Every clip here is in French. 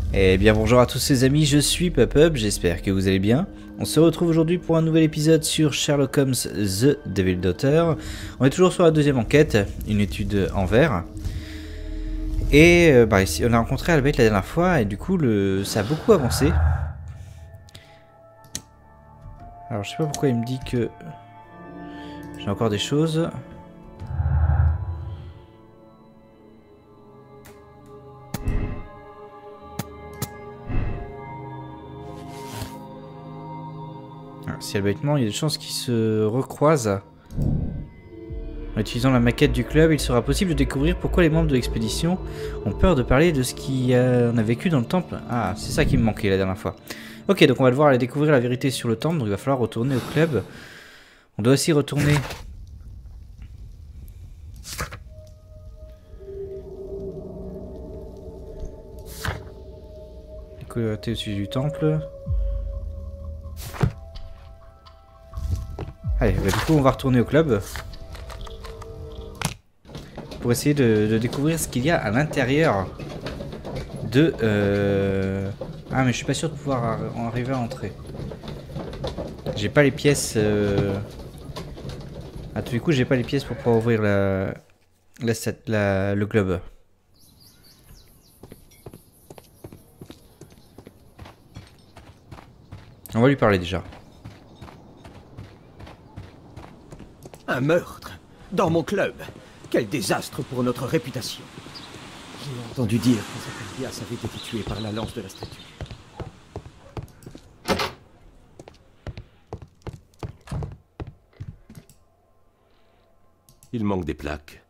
Eh bien bonjour à tous ces amis, je suis PupUp, j'espère que vous allez bien. On se retrouve aujourd'hui pour un nouvel épisode sur Sherlock Holmes The Devil Daughter. On est toujours sur la deuxième enquête, une étude en vert. Et ici, on a rencontré Albert la dernière fois et du coup ça a beaucoup avancé. Alors je sais pas pourquoi il me dit que j'ai encore des choses. Si elle bêtement, il y a des chances qu'ils se recroisent. En utilisant la maquette du club, il sera possible de découvrir pourquoi les membres de l'expédition ont peur de parler de ce qu'on a vécu dans le temple. Ah, c'est ça qui me manquait la dernière fois. Ok, donc on va devoir aller découvrir la vérité sur le temple, donc il va falloir retourner au club. On doit aussi retourner... Côté au-dessus du temple. Allez, bah, du coup on va retourner au club. Pour essayer de découvrir ce qu'il y a à l'intérieur de... Ah mais je suis pas sûr de pouvoir arriver à entrer. J'ai pas les pièces... À tous les coups j'ai pas les pièces pour pouvoir ouvrir le globe. On va lui parler déjà. Un meurtre dans mon club. Quel désastre pour notre réputation. J'ai entendu dire que Zacharias avait été tué par la lance de la statue. Il manque des plaques.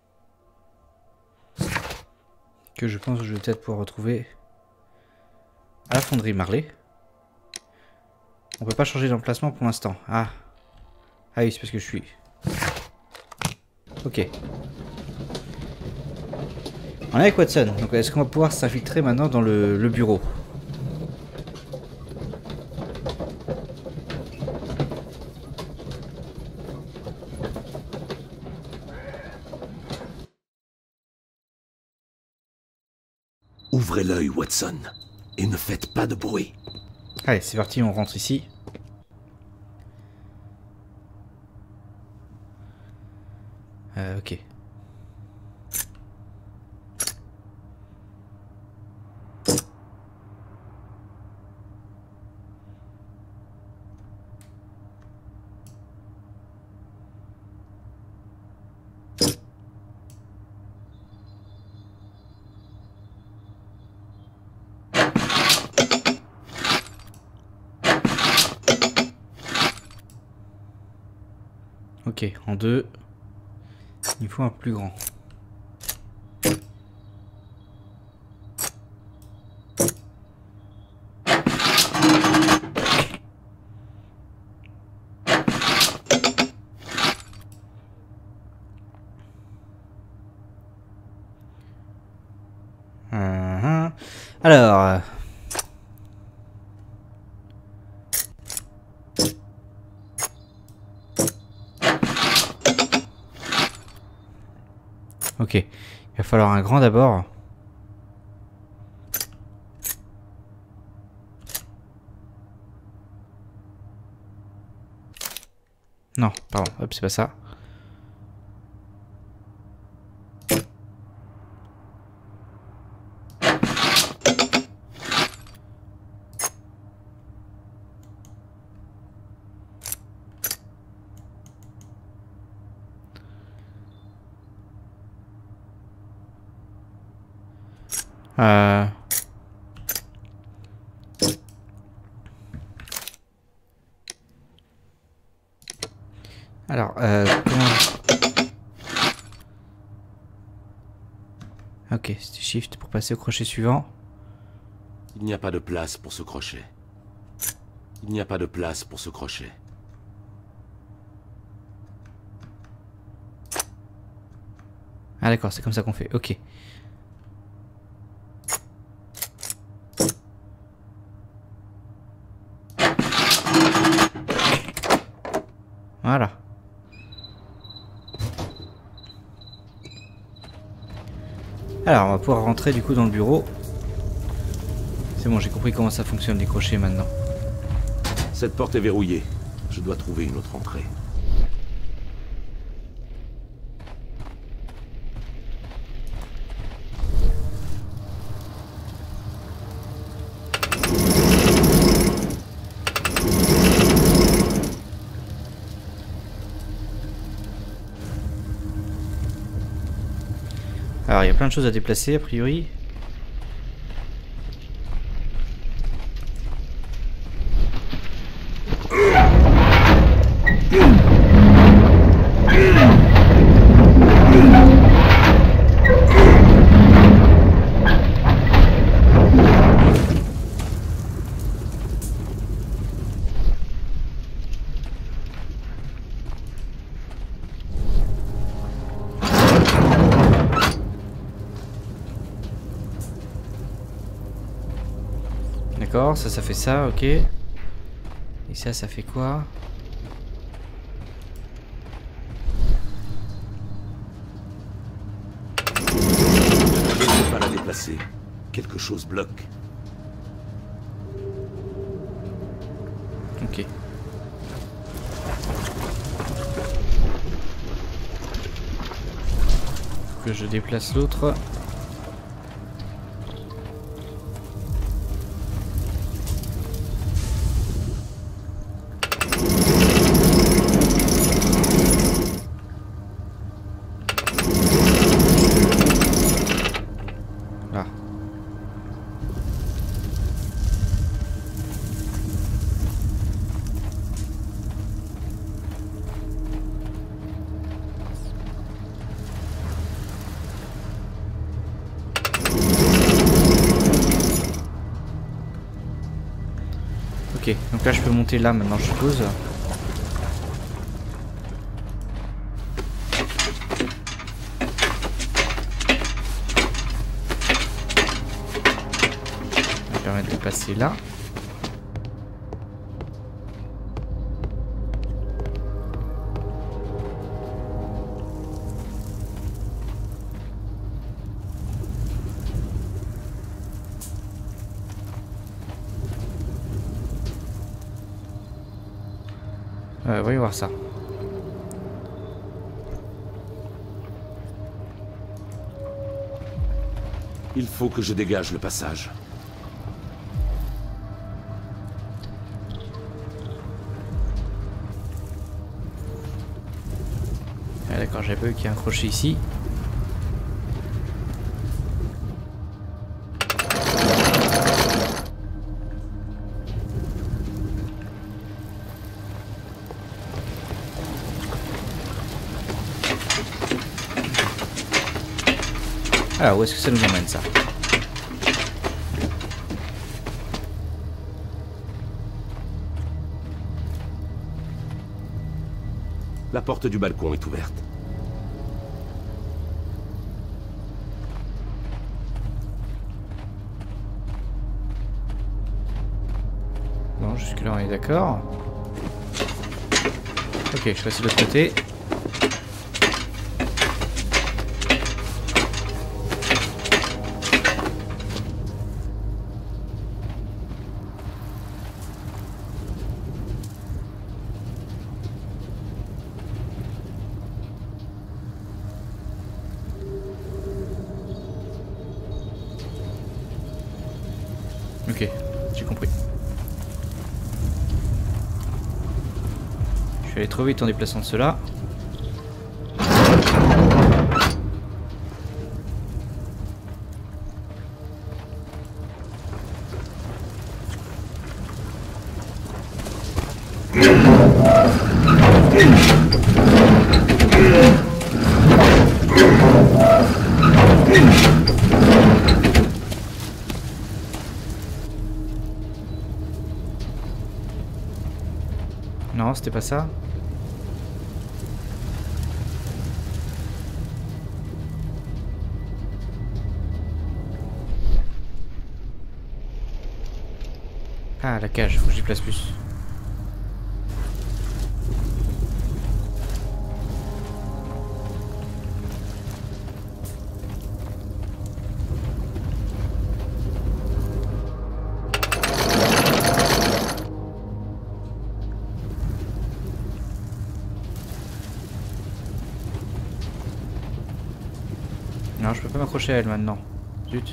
Que je pense que je vais peut-être pouvoir retrouver à la fonderie Marley. On peut pas changer d'emplacement pour l'instant. Ah. Ah oui, c'est parce que je suis... Ok. On est avec Watson. Donc est-ce qu'on va pouvoir s'infiltrer maintenant dans le bureau? Ouvrez l'œil, Watson, et ne faites pas de bruit. Allez, c'est parti, on rentre ici. Ok. Ok, en deux. Il faut un plus grand. Alors... Ok, il va falloir un grand d'abord. Non, pardon, hop, c'est pas ça. Alors, comment... Ok, c'était Shift pour passer au crochet suivant. Il n'y a pas de place pour ce crochet. Il n'y a pas de place pour ce crochet. Ah d'accord, c'est comme ça qu'on fait, ok. Voilà. Alors, on va pouvoir rentrer du coup dans le bureau. C'est bon, j'ai compris comment ça fonctionne les crochets maintenant. Cette porte est verrouillée. Je dois trouver une autre entrée. Alors, il y a plein de choses à déplacer, a priori. D'accord, ça fait ça, ok. Et ça fait quoi? Je ne peux pas la déplacer. Quelque chose bloque. Ok. Faut que je déplace l'autre. Ah. Ok, donc là je peux monter là maintenant, je suppose. Ça va permettre de passer là. Voyons voir ça. Il faut que je dégage le passage. Ah, d'accord, j'avais pas vu qu'il y a un crochet ici. Alors, où est-ce que ça nous emmène, ça? La porte du balcon est ouverte. Bon, jusque-là, on est d'accord. Ok, je passe de l'autre côté. Ok, j'ai compris. Je suis allé trop vite en déplaçant cela. Non, c'était pas ça. Ah, la cage, faut que j'y place plus. peux m'accrocher à elle maintenant. Zut.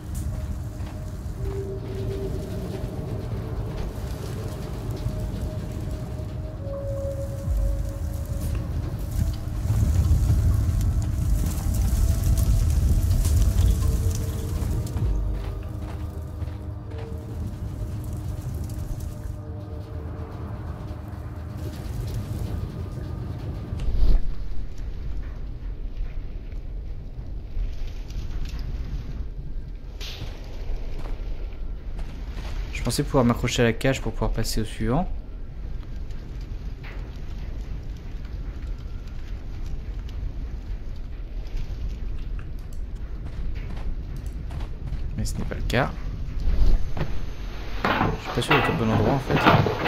Je pensais pouvoir m'accrocher à la cage pour pouvoir passer au suivant. Mais ce n'est pas le cas. Je suis pas sûr d'être au bon endroit en fait.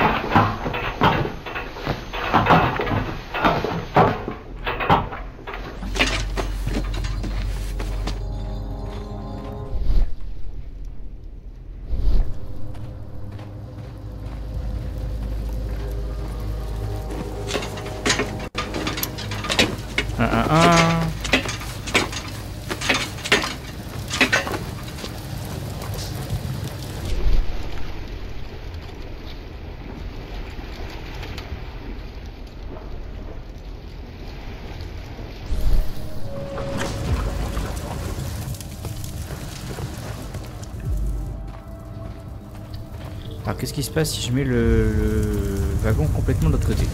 Alors qu'est-ce qui se passe si je mets le wagon complètement de l'autre côté?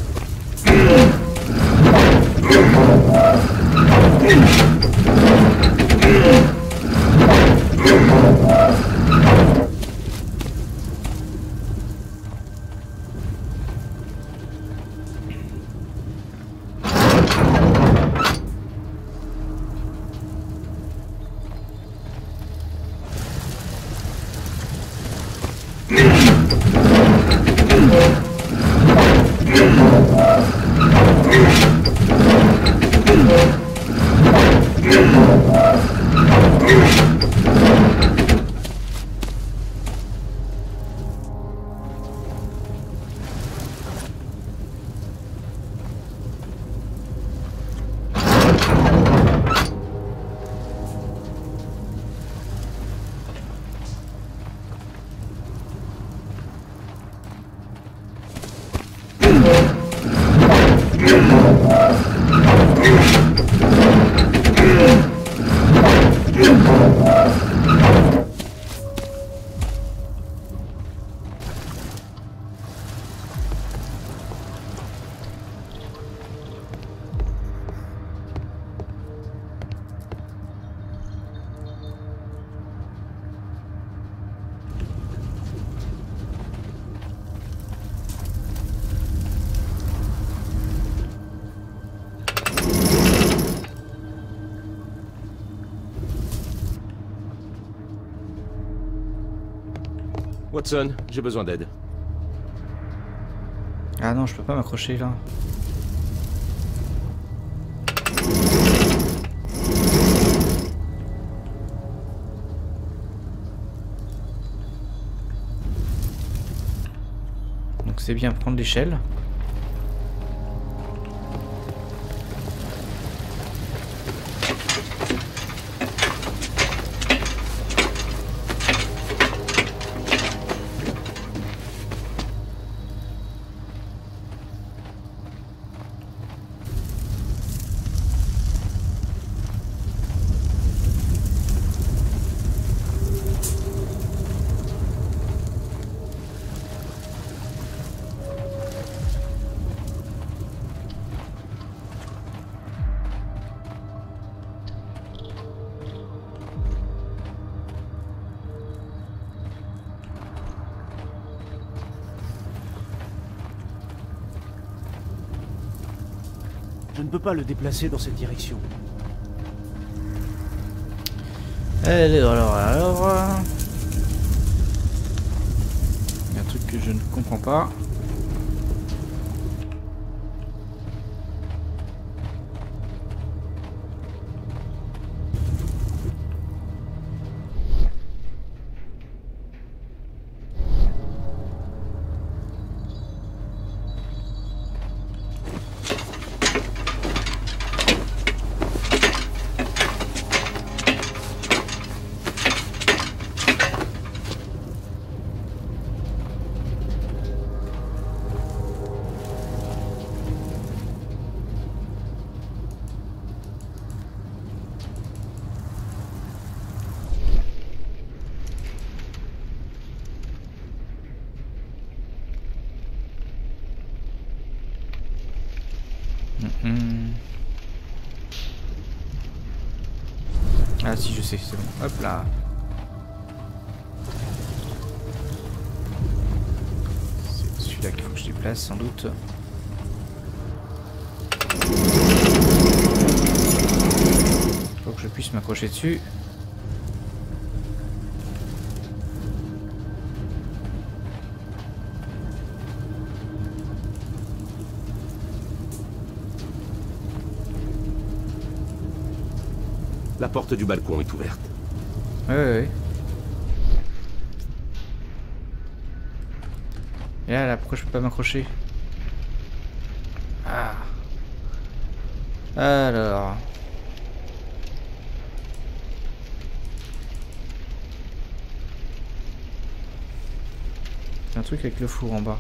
Watson, j'ai besoin d'aide. Ah non, je peux pas m'accrocher là. Donc c'est bien prendre l'échelle. Je ne peux pas le déplacer dans cette direction. Alors... Il y a un truc que je ne comprends pas. Ah si, je sais, c'est bon. Hop là. C'est celui-là qu'il faut que je déplace sans doute. Faut que je puisse m'accrocher dessus. La porte du balcon est ouverte. Ouais. Et là, pourquoi je peux pas m'accrocher? Ah. Alors. Un truc avec le four en bas.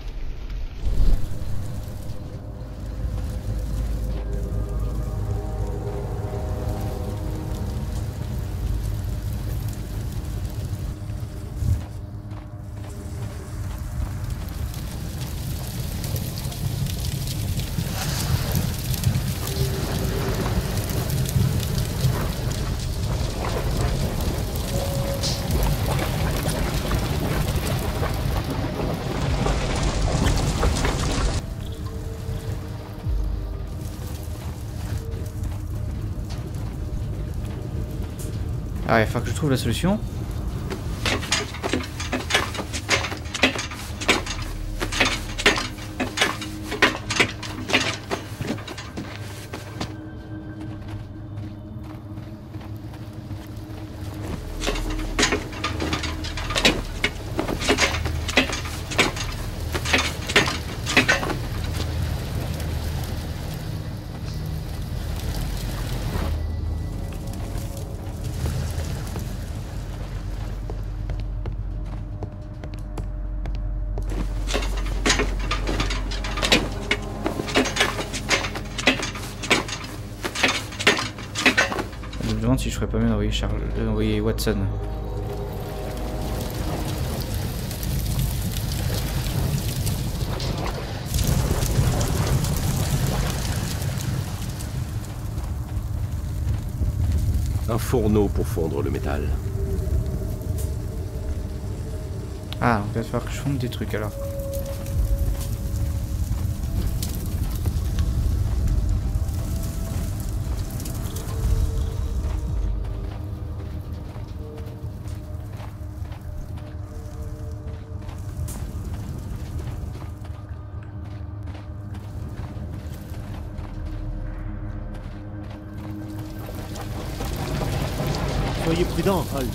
Ah, il va falloir que je trouve la solution. Je me demande si je ferais pas mieux d'envoyer Watson. Un fourneau pour fondre le métal. Ah, il va falloir que je fonde des trucs alors. Soyez prudent, Holmes.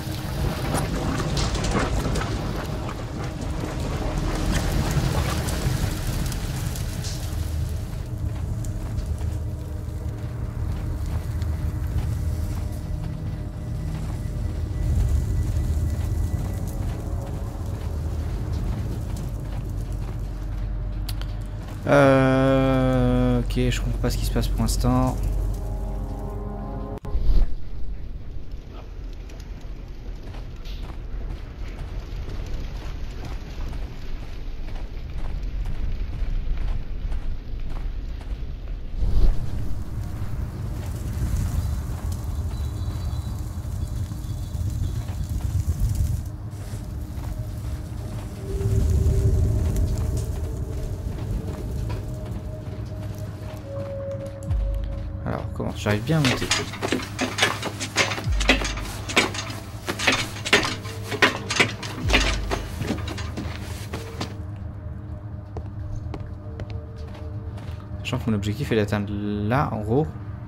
Ok, je comprends pas ce qui se passe pour l'instant. Alors, comment j'arrive bien à monter. Sachant que mon objectif est d'atteindre là, en gros.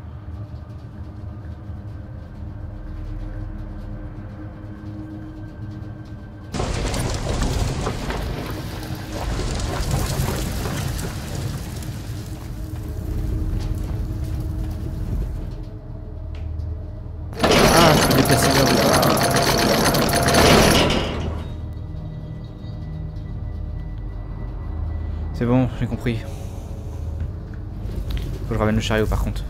C'est bon, j'ai compris. Faut que je ramène le chariot par contre.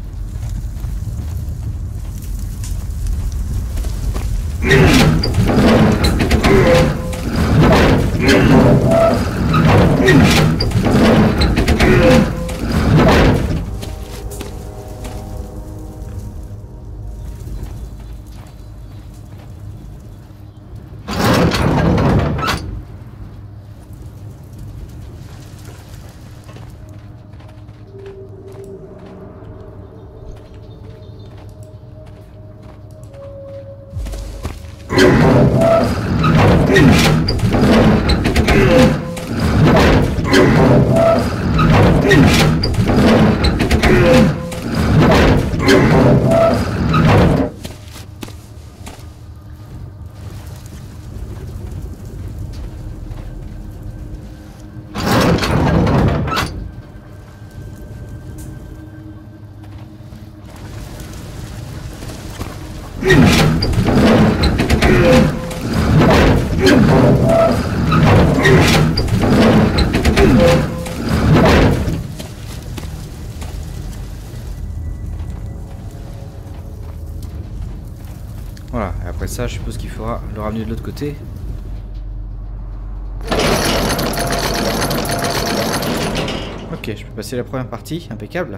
Voilà, et après ça, je suppose qu'il faudra le ramener de l'autre côté. Ok, je peux passer la première partie, impeccable.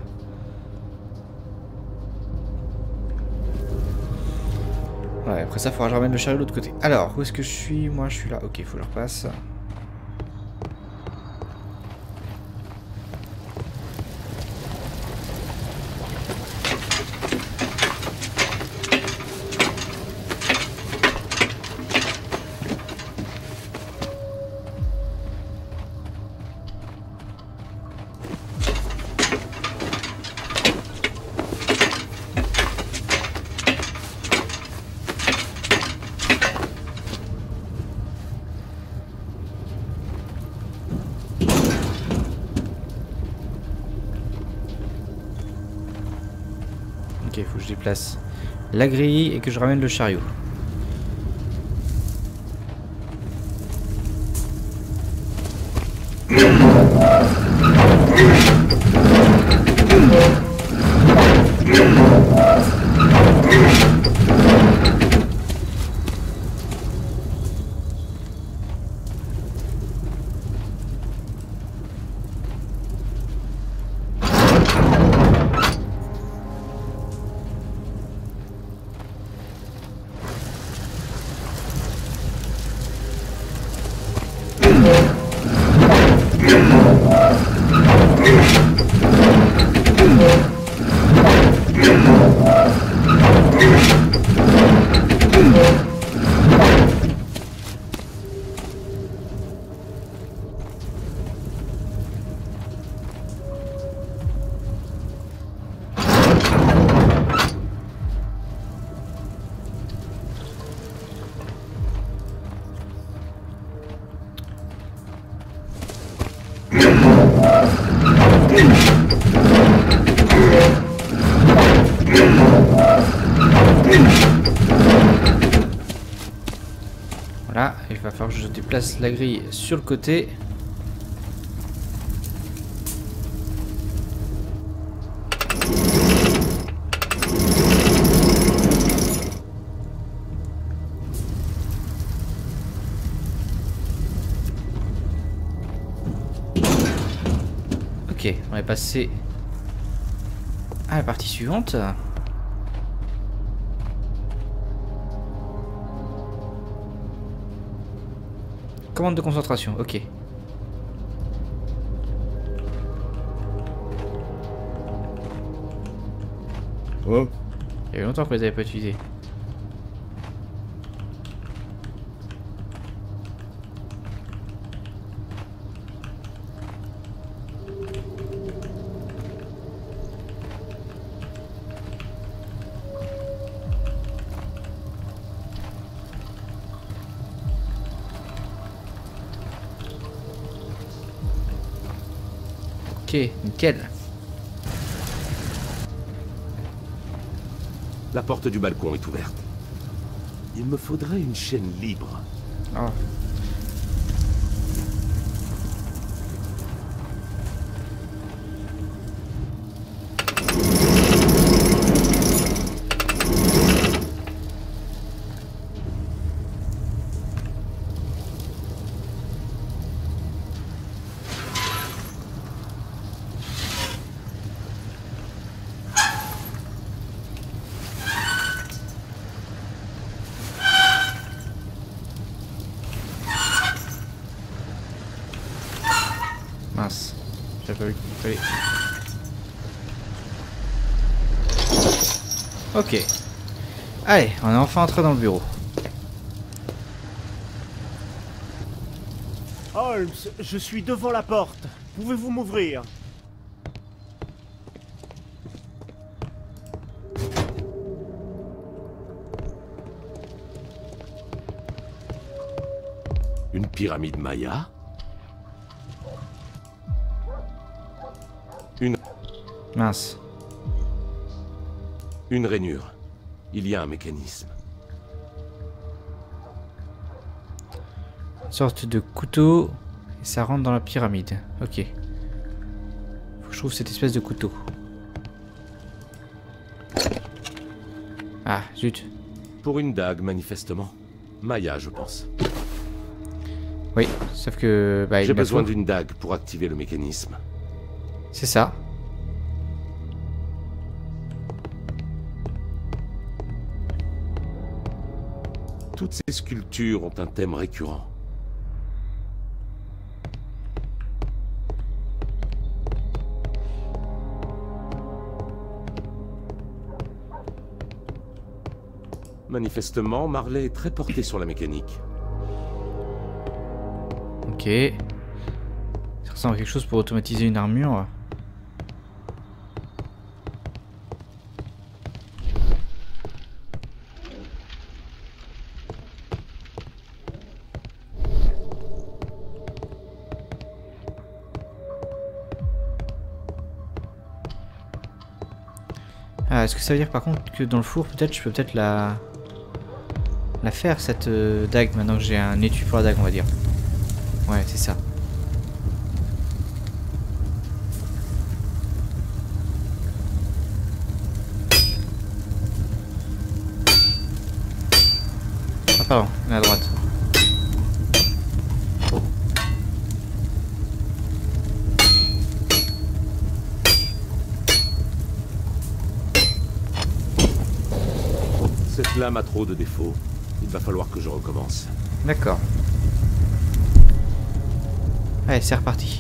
Ouais, après ça, il faudra que je ramène le chariot de l'autre côté. Alors, où est-ce que je suis? Moi, je suis là. Ok, il faut que je repasse. Ok, il faut que je déplace la grille et que je ramène le chariot. Voilà, il va falloir que je déplace la grille sur le côté. Ok, on est passé à la partie suivante. Commande de concentration, ok. Oh. Il y avait longtemps que je les avais pas utilisés. Ok, nickel. La porte du balcon est ouverte. Il me faudrait une chaîne libre. Oh. Mince, j'avais pas vu qu'il fallait. Ok. Allez, on est enfin entré dans le bureau. Holmes, je suis devant la porte. Pouvez-vous m'ouvrir? Une pyramide Maya? Mince. Une rainure. Il y a un mécanisme. Une sorte de couteau. Et ça rentre dans la pyramide. Ok. Faut que je trouve cette espèce de couteau. Ah, zut. Pour une dague, manifestement. Maya, je pense. Oui, sauf que... Bah, il J'ai me la besoin faut. d'une dague pour activer le mécanisme. C'est ça. Toutes ces sculptures ont un thème récurrent. Manifestement, Marley est très porté sur la mécanique. Ok. Ça ressemble à quelque chose pour automatiser une armure. Ah, est-ce que ça veut dire par contre que dans le four, peut-être, je peux peut-être la faire cette dague maintenant que j'ai un étui pour la dague, on va dire. Ouais, c'est ça. Ah pardon, on est à droite. Cette lame a trop de défauts. Il va falloir que je recommence. D'accord. Allez, c'est reparti.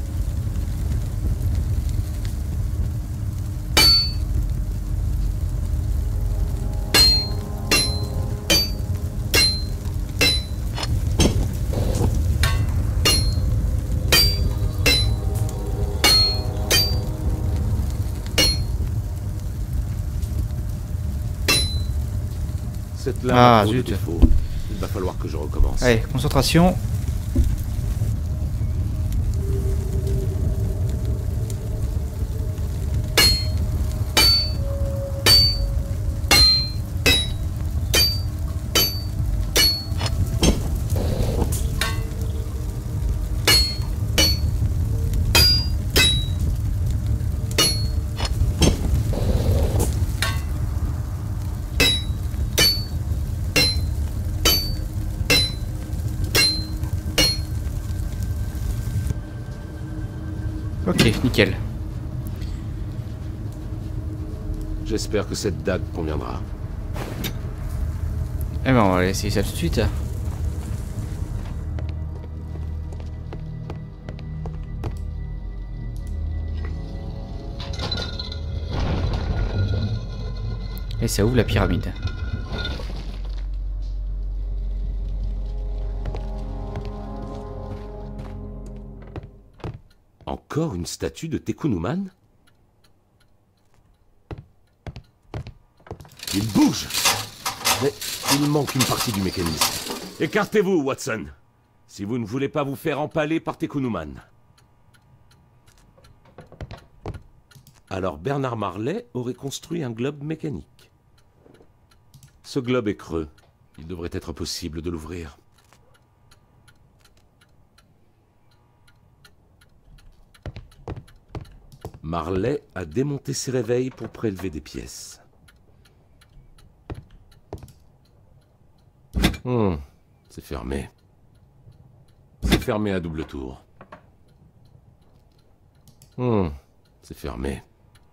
Cette lame Ah, a trop de zut. défauts. Il va falloir que je recommence. Allez, concentration. Ok, nickel. J'espère que cette dague conviendra. Eh ben, on va essayer ça tout de suite. Et ça ouvre la pyramide. Encore une statue de Tekunuman? Il bouge! Mais il manque une partie du mécanisme. Écartez-vous, Watson! Si vous ne voulez pas vous faire empaler par Tekunuman. Alors Bernard Marley aurait construit un globe mécanique. Ce globe est creux. Il devrait être possible de l'ouvrir. Marley a démonté ses réveils pour prélever des pièces. C'est fermé. C'est fermé à double tour. C'est fermé.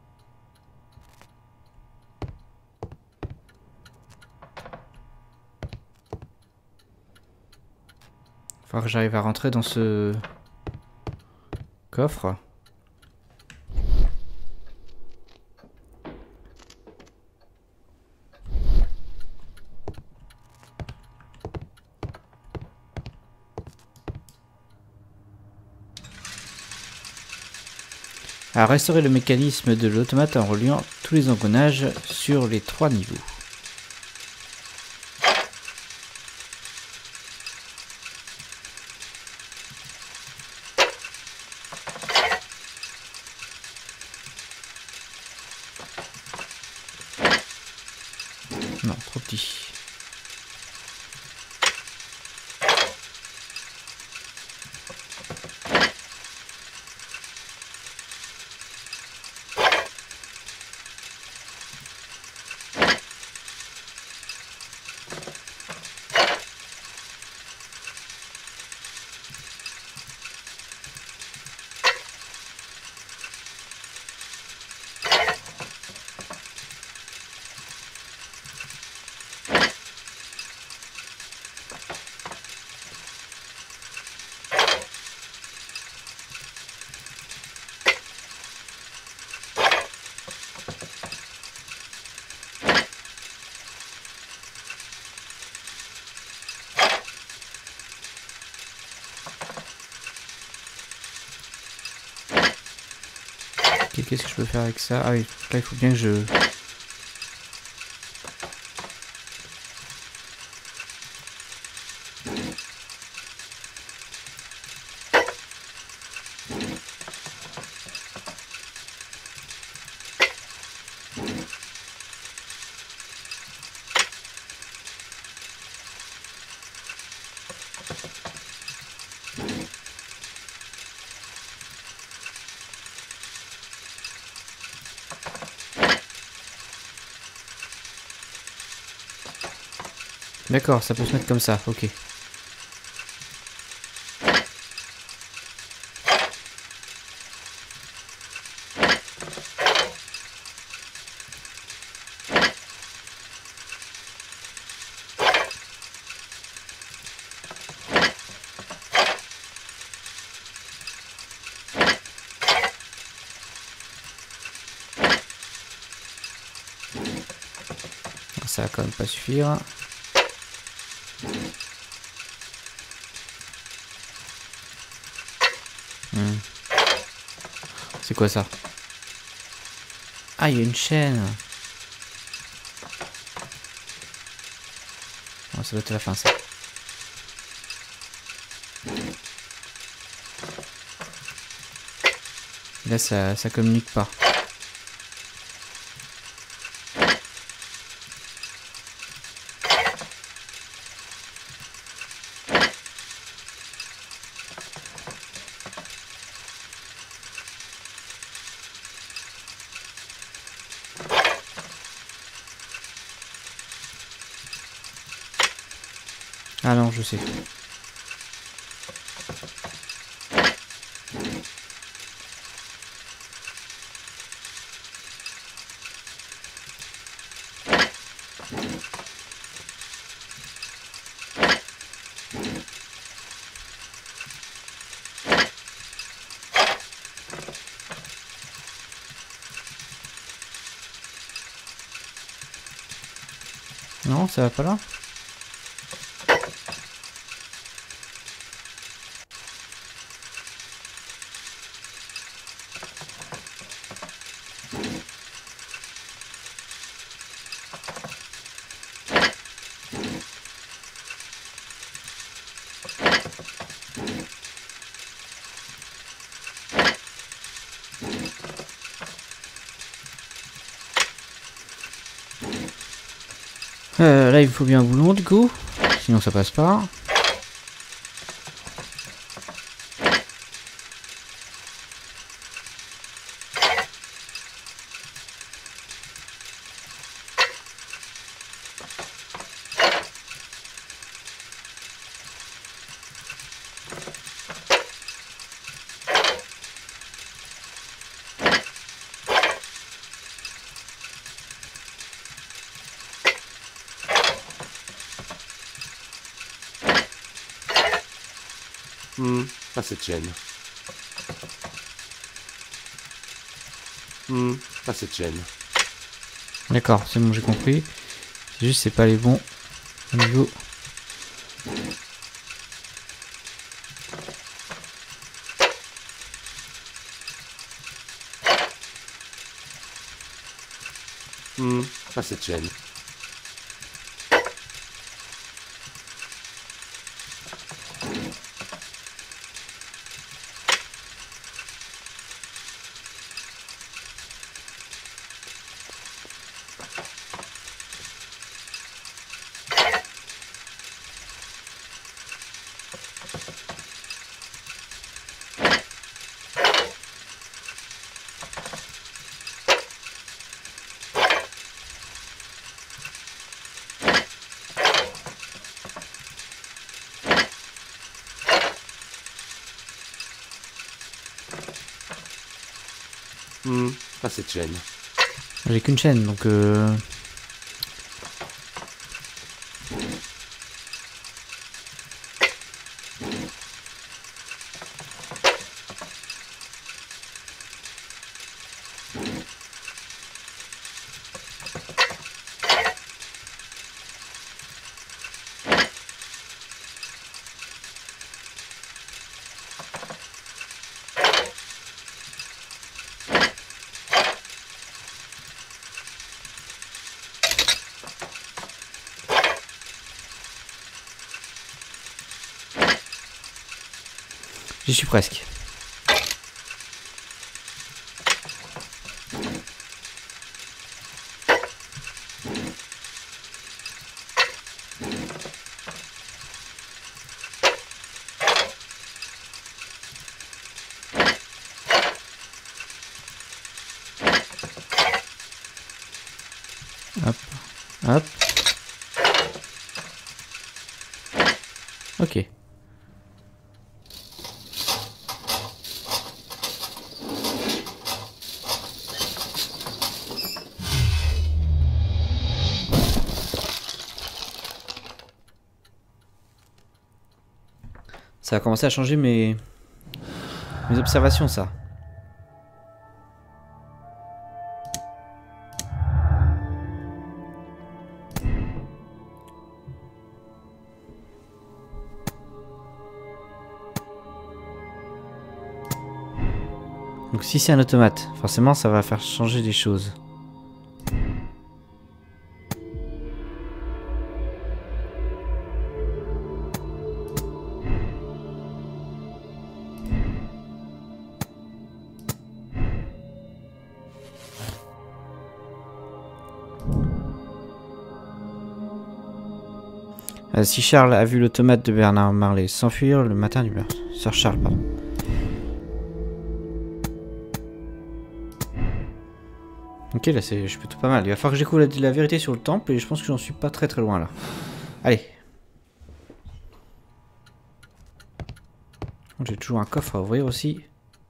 Faut que j'arrive à rentrer dans ce coffre. À restaurer le mécanisme de l'automate en reliant tous les engrenages sur les 3 niveaux. Non, trop petit. Qu'est-ce que je peux faire avec ça? Ah oui, là il faut bien que je... D'accord, ça peut se mettre comme ça, ok. Ça va quand même pas suffire. C'est quoi ça? Ah, il y a une chaîne. Oh, ça doit être la fin, ça. Là, ça communique pas. Ah non, je sais. Non, ça va pas là? Là, il me faut bien un boulon du coup, sinon ça passe pas. Pas cette chaîne. Pas cette chaîne. D'accord, c'est bon, j'ai compris. C'est juste, c'est pas les bons niveaux. Pas cette chaîne. Pas cette chaîne. J'ai qu'une chaîne, donc j'y suis presque. Hop, hop. Ok. Ça a commencé à changer mes observations, ça. Donc si c'est un automate, forcément ça va faire changer des choses. Si Charles a vu l'automate de Bernard Marley s'enfuir le matin du meurtre. Sir Charles, pardon. Ok, là je suis plutôt pas mal. Il va falloir que je découvre la vérité sur le temple et je pense que j'en suis pas très loin là. Allez. J'ai toujours un coffre à ouvrir aussi.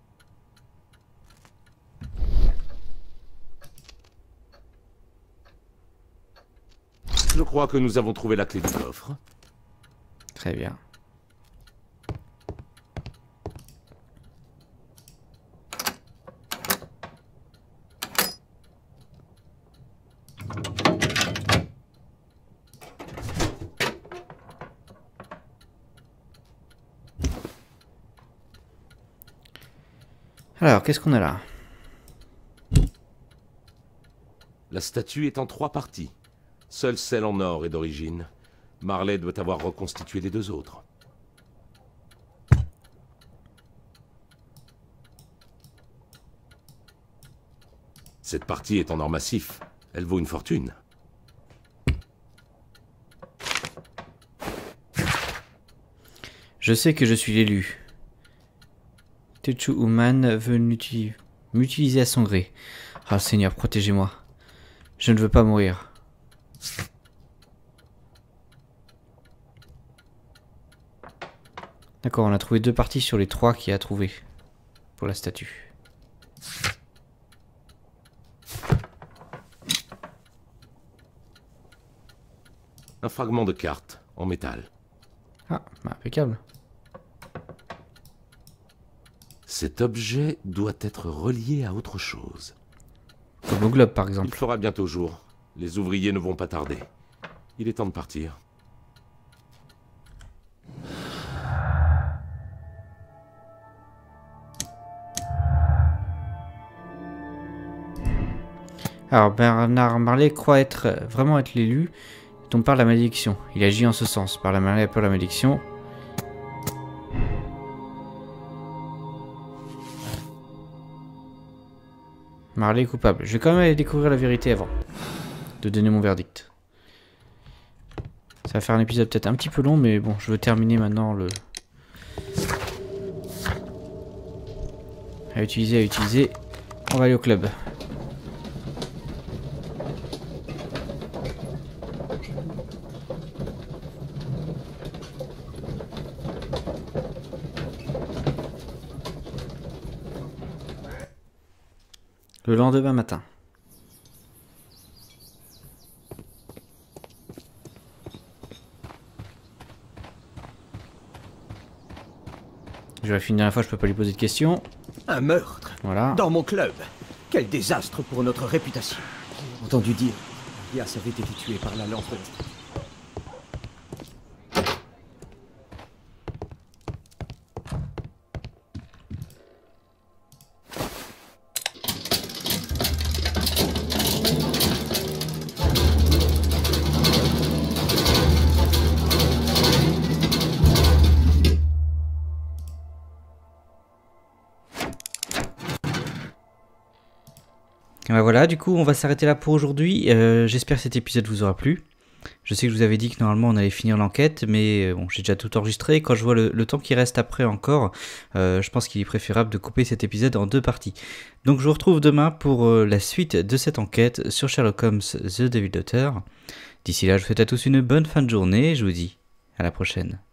Je crois que nous avons trouvé la clé du coffre. Très bien. Alors, qu'est-ce qu'on a là? La statue est en 3 parties. Seule celle en or est d'origine. Marley doit avoir reconstitué les 2 autres. Cette partie est en or massif. Elle vaut une fortune. Je sais que je suis l'élu. Techu Uman veut m'utiliser à son gré. Ah Seigneur, protégez-moi. Je ne veux pas mourir. D'accord, on a trouvé 2 parties sur les 3 qu'il y a trouvé pour la statue. Un fragment de carte en métal. Ah, bah, impeccable. Cet objet doit être relié à autre chose. Comme au globe par Il exemple. fera bientôt jour. Les ouvriers ne vont pas tarder. Il est temps de partir. Alors, Bernard Marley croit vraiment être l'élu dont parle la malédiction. Il agit en ce sens. Par la Marley a peur de la malédiction. Marley est coupable. Je vais quand même aller découvrir la vérité avant de donner mon verdict. Ça va faire un épisode peut-être un petit peu long, mais bon, je veux terminer maintenant le... À utiliser. On va aller au club. Le lendemain matin. Je vais finir une dernière fois, je peux pas lui poser de questions. Un meurtre. Voilà. Dans mon club. Quel désastre pour notre réputation. J'ai entendu dire que Elias avait été tué par la lance de la statue. Voilà, du coup, on va s'arrêter là pour aujourd'hui. J'espère que cet épisode vous aura plu. Je sais que je vous avais dit que normalement on allait finir l'enquête, mais bon, j'ai déjà tout enregistré. Quand je vois le temps qui reste après encore, je pense qu'il est préférable de couper cet épisode en 2 parties. Donc je vous retrouve demain pour la suite de cette enquête sur Sherlock Holmes The Devil Daughter. D'ici là, je vous souhaite à tous une bonne fin de journée et je vous dis à la prochaine.